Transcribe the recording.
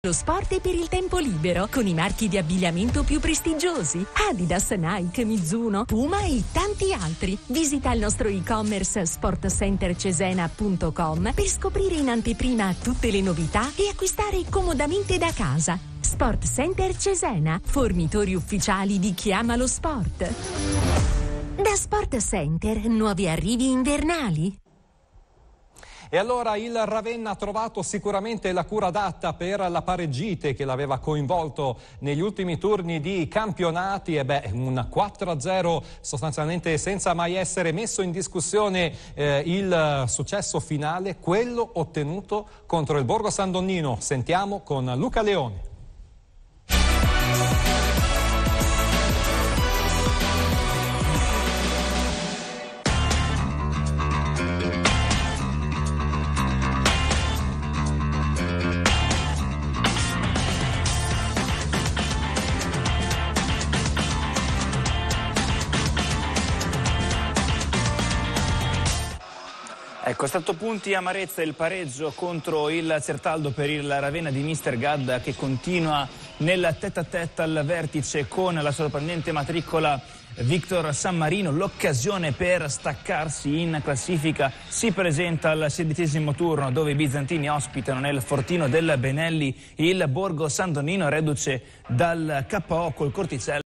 Lo sport è per il tempo libero, con i marchi di abbigliamento più prestigiosi: Adidas, Nike, Mizuno, Puma e tanti altri. Visita il nostro e-commerce sportcentercesena.com per scoprire in anteprima tutte le novità e acquistare comodamente da casa. Sport Center Cesena, fornitori ufficiali di chi ama lo sport. Da Sport Center, nuovi arrivi invernali. E allora il Ravenna ha trovato sicuramente la cura adatta per la pareggite che l'aveva coinvolto negli ultimi turni di campionati. E un 4-0 sostanzialmente senza mai essere messo in discussione il successo finale, quello ottenuto contro il Borgo San Donnino. Sentiamo con Luca Leone. Ecco, 7 punti amarezza il pareggio contro il Certaldo per il Ravenna di Mister Gadda, che continua nel tête-à-tête al vertice con la sorprendente matricola Victor San Marino. L'occasione per staccarsi in classifica si presenta al 16° turno, dove i bizantini ospitano nel fortino del Benelli il Borgo San Donnino, reduce dal KO col Corticello.